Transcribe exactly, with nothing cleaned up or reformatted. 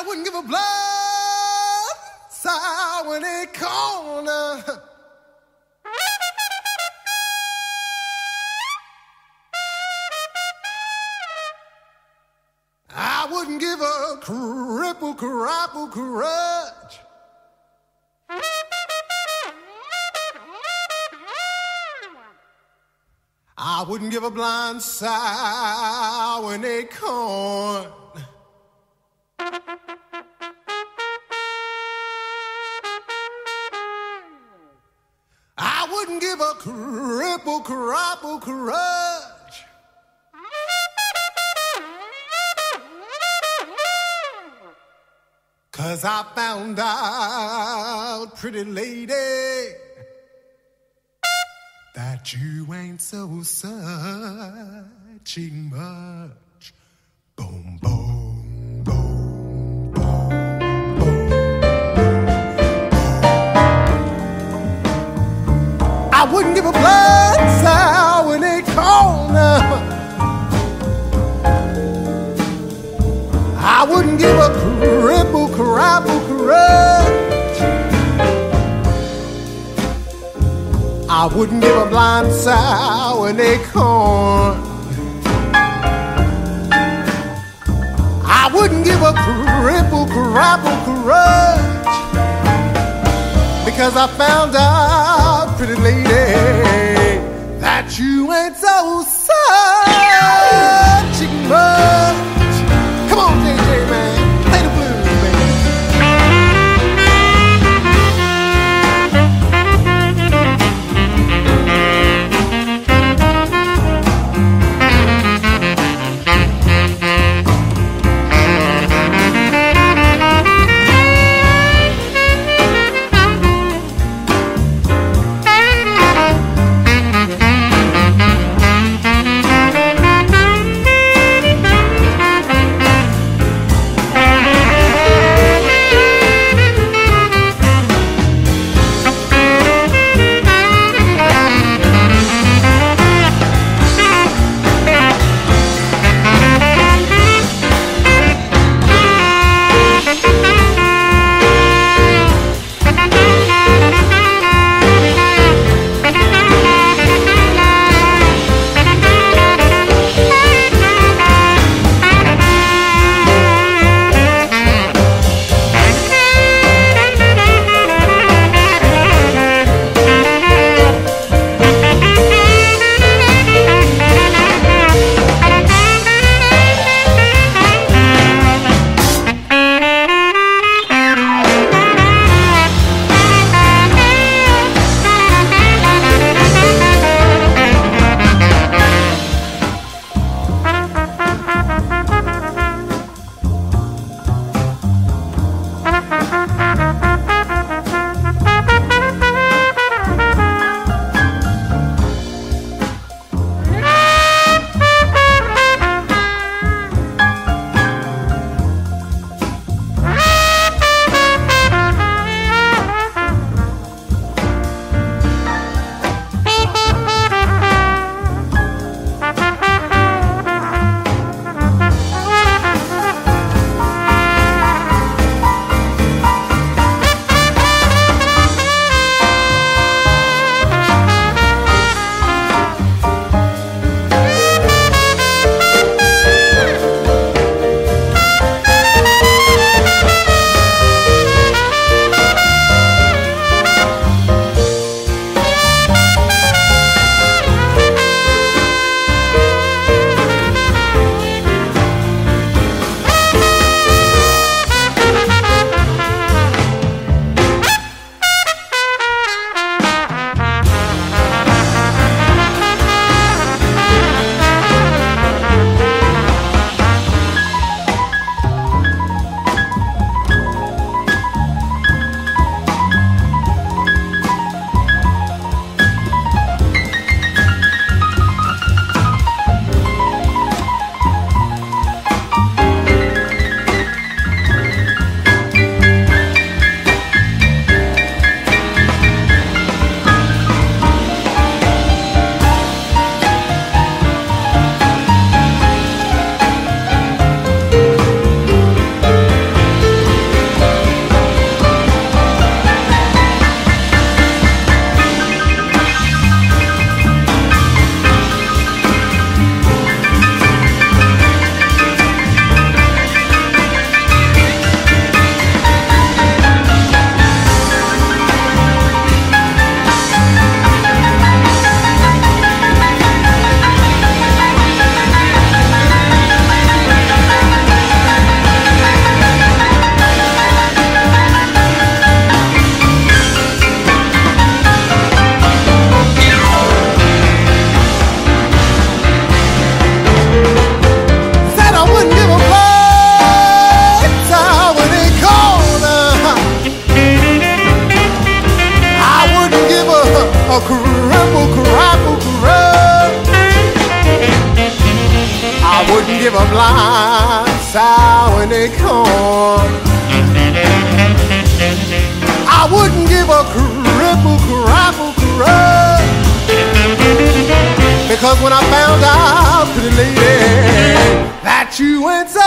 wouldn't give a blood sigh when they corner. I wouldn't give a cripple, crapple, crutch. I wouldn't give a blind sigh when they corn. I wouldn't give a cripple, crapple, crutch. Cause I found out, pretty lady, that you ain't so searching much. Boom, boom, boom, boom, boom. I wouldn't give a blood sigh when they corner. I wouldn't give a cripple, crapple, crutch. I wouldn't give a blind sigh when they corn. I wouldn't give a cripple, crapple, crutch. Because I found out, pretty lady, that you ain't so searching much. Come on, J J, man, play the blues, I wouldn't give a blind sow an acorn. I wouldn't give a cripple, crapple, crap. Because when I found out, pretty lady, that you went so